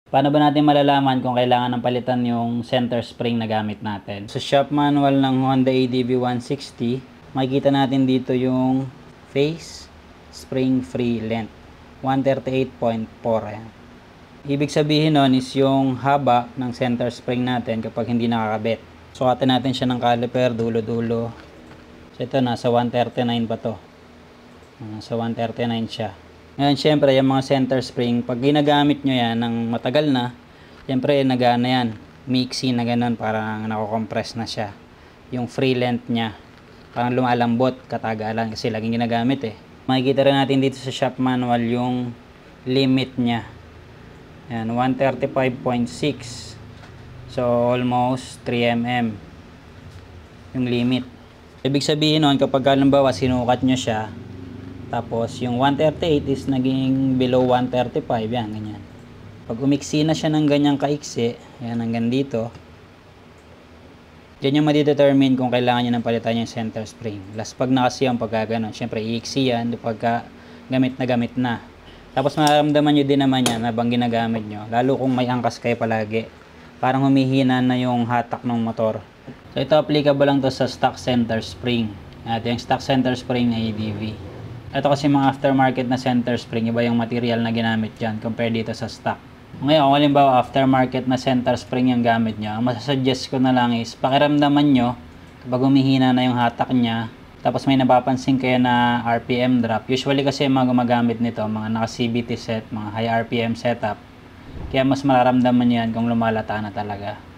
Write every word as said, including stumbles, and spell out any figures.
Paano ba natin malalaman kung kailangan ng palitan yung center spring na gamit natin? Sa shop manual ng Honda A D V one sixty, makikita natin dito yung face spring free length, one thirty-eight point four. Ayan. Ibig sabihin nun is yung haba ng center spring natin kapag hindi nakakabit. Sukatin natin siya ng caliper, dulo-dulo. So ito, nasa one thirty-nine pa to. Nasa one thirty-nine siya. Ngayon, syempre, yung mga center spring, pag ginagamit nyo yan ng matagal na, syempre, nagana yan. Mixy na ganun, parang nako-compress na siya. Yung free length niya, parang lumalambot, katagalan, kasi laging ginagamit eh. Makikita rin natin dito sa shop manual yung limit niya. Yan, one thirty-five point six. So, almost three millimeters yung limit. Ibig sabihin nun, kapag halimbawa sinukat nyo siya, tapos yung one thirty-eight is naging below one thirty-five, yan, ganyan. Pag umiksi na siya ng ganyang kaiksi, yan, hanggang dito, dyan yung madidetermine kung kailangan nyo ng palitan yung center spring. Last pag nakasi yung pagkaganon, syempre iiksi yan pagka gamit na gamit na. Tapos mararamdaman nyo din naman yan habang ginagamit nyo, lalo kung may angkas kayo palagi. Parang humihina na yung hatak ng motor. So ito applicable lang to sa stock center spring. At yung stock center spring A D V. Ito kasi mga aftermarket na center spring, iba yung material na ginamit dyan compare dito sa stock. Ngayon, kung halimbawa aftermarket na center spring yung gamit nyo, ang masasuggest ko na lang is pakiramdaman nyo kapag humihina na yung hatak nya, tapos may napapansin kayo na R P M drop. Usually kasi mga gumagamit nito, mga naka C V T set, mga high R P M setup. Kaya mas mararamdaman nyo yan kung lumalata na talaga.